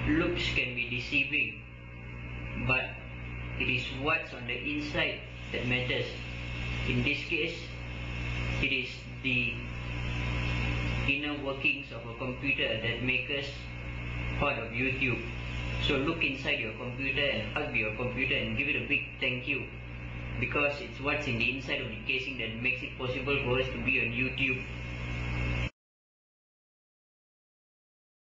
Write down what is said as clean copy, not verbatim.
looks can be deceiving, but it is what's on the inside that matters. In this case, it is the inner workings of a computer that make us part of YouTube. So look inside your computer and hug your computer and give it a big thank you, because it's what's in the inside of the casing that makes it possible for us to be on YouTube.